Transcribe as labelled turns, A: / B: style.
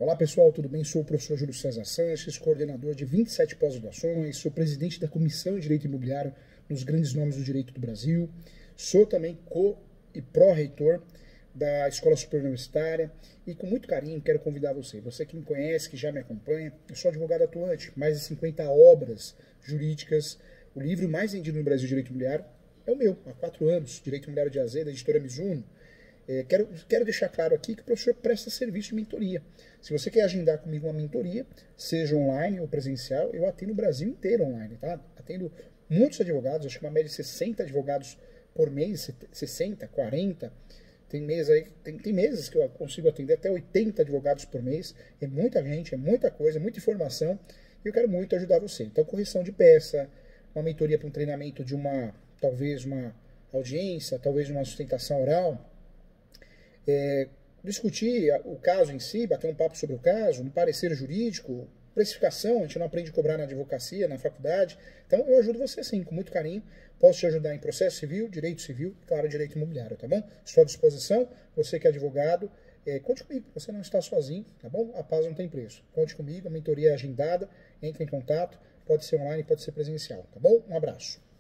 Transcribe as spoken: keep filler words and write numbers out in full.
A: Olá pessoal, tudo bem? Sou o professor Júlio César Sanches, coordenador de vinte e sete pós-graduações, sou presidente da Comissão de Direito Imobiliário nos grandes nomes do direito do Brasil, sou também co- e pró-reitor da Escola Superior Universitária e com muito carinho quero convidar você, você que me conhece, que já me acompanha, eu sou advogado atuante, mais de cinquenta obras jurídicas, o livro mais vendido no Brasil de Direito Imobiliário é o meu, há quatro anos, Direito Imobiliário de A Z, da editora Mizuno. É, quero, quero deixar claro aqui que o professor presta serviço de mentoria. Se você quer agendar comigo uma mentoria, seja online ou presencial, eu atendo o Brasil inteiro online, tá? Atendo muitos advogados, acho que uma média de sessenta advogados por mês, sessenta, quarenta. Tem meses aí, tem, tem meses que eu consigo atender até oitenta advogados por mês. É muita gente, é muita coisa, muita informação. E eu quero muito ajudar você. Então, correção de peça, uma mentoria para um treinamento de uma, talvez uma audiência, talvez uma sustentação oral. É, discutir o caso em si, bater um papo sobre o caso, um parecer jurídico, precificação, a gente não aprende a cobrar na advocacia, na faculdade. Então eu ajudo você sim, com muito carinho. Posso te ajudar em processo civil, direito civil e, claro, direito imobiliário, tá bom? Estou à disposição, você que é advogado, é, conte comigo, você não está sozinho, tá bom? A paz não tem preço. Conte comigo, a mentoria é agendada, entre em contato, pode ser online, pode ser presencial, tá bom? Um abraço.